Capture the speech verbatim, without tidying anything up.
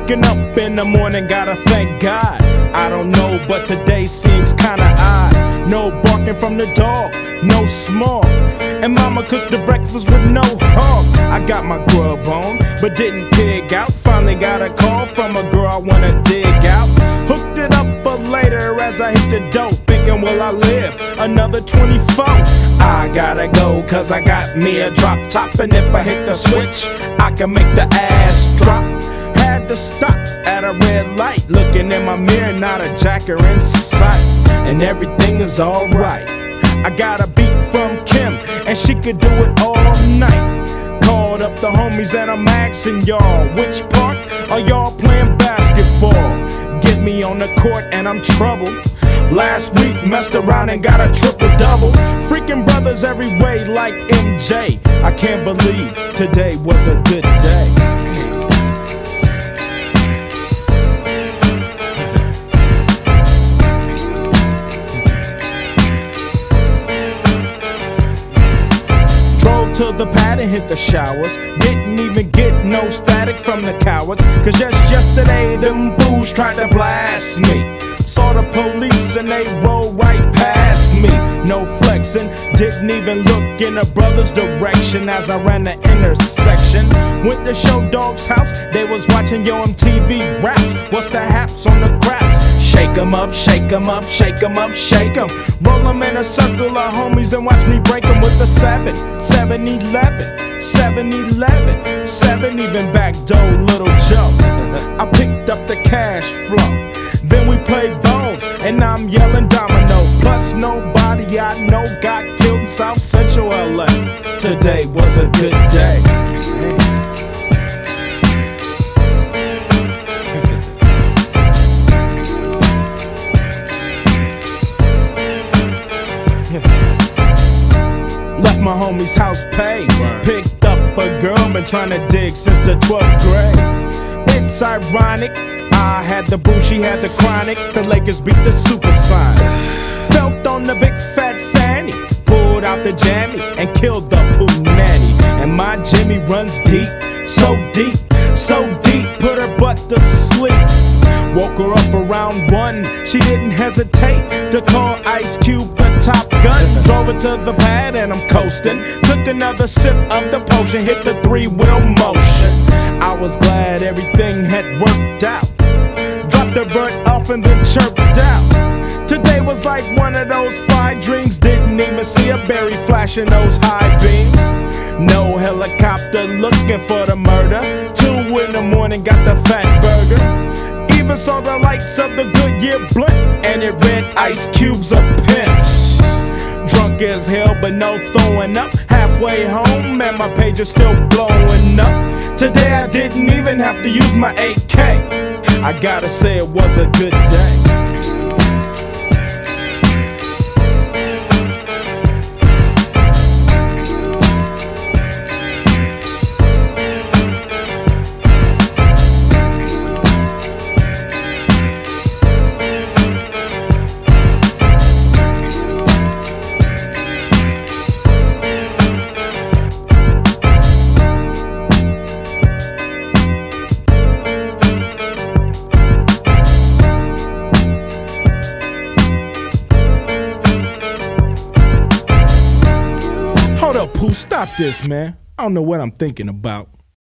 Waking up in the morning, gotta thank God. I don't know, but today seems kinda odd. No barking from the dog, no smog. And mama cooked the breakfast with no hog. I got my grub on, but didn't pig out. Finally got a call from a girl I wanna dig out. Hooked it up for later as I hit the dope. Thinking, will I live another twenty-four? I gotta go, cause I got me a drop top. And if I hit the switch, I can make the ass drop. Had to stop at a red light, looking in my mirror, not a jacker in sight. And everything is alright. I got a beat from Kim, and she could do it all night. Called up the homies and I'm asking y'all, which part are y'all playing basketball? Get me on the court and I'm troubled. Last week messed around and got a triple-double. Freaking brothers every way like M J. I can't believe today was a good day. To the pad and hit the showers. Didn't even get no static from the cowards, cause just yesterday them fools tried to blast me. Saw the police and they rolled right past me. No flexing, didn't even look in a brother's direction as I ran the intersection. Went to Show Dog's house, they was watching Yo M T V raps. What's the haps on the craps? Shake 'em up, shake 'em up, shake 'em up, shake 'em. Roll 'em in a circle of homies and watch me break 'em with a seven, seven eleven, seven eleven, seven even back door Little Joe. I picked up the cash flow. Then we played bones, and I'm yelling domino. Plus nobody I know got killed in South Central L A. Today was a good day. Left my homie's house paid. Picked up a girl, been trying to dig since the twelfth grade. It's ironic, I had the boo, she had the chronic. The Lakers beat the Supersonics. Felt on the big fat fanny, pulled out the jammy and killed the poo nanny. And my Jimmy runs deep, so deep, so deep, put her butt to sleep. Woke her up around one, she didn't hesitate to call Ice Cube the Top Gun. Drove her to the pad and I'm coasting. Took another sip of the potion, hit the three-wheel motion. I was glad everything had worked out. Dropped the bird off and then chirped out. Today was like one of those fine dreams. Didn't even see a berry flashing those high beams. No helicopter looking for the murder. Two in the morning, got the fat burger. Even saw the lights of the Goodyear blimp, and it read Ice Cube's a pimp. Drunk as hell, but no throwing up. Halfway home, and my page is still blowing up. Today I didn't even have to use my A K. I gotta say it was a good day. Hold up, Pooh, stop this, man. I don't know what I'm thinking about.